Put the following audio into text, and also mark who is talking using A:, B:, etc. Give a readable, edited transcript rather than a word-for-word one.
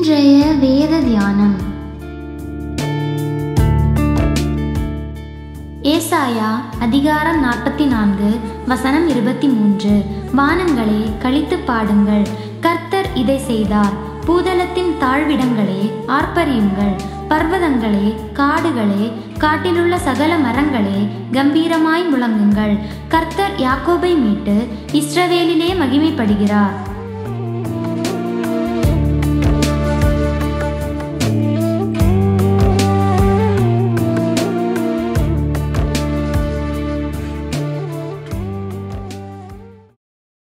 A: இன்றைய வேத தியானம் ஏசாயா அதிகாரம் 44 வசனம் 23. வானங்களே களித்து பாடுங்கள், கர்த்தர் இதை செய்தார். பூதலத்தின் தாழ்விடங்களே ஆர்ப்பரியுங்கள். பர்வதங்களே, காடுகளே, காட்டிலுள்ள சகல மரங்களே கம்பீரமாய் முழங்குங்கள். கர்த்தர் யாக்கோபை மீட்டு இஸ்ரவேலிலே மகிமைப்படுகிறார்.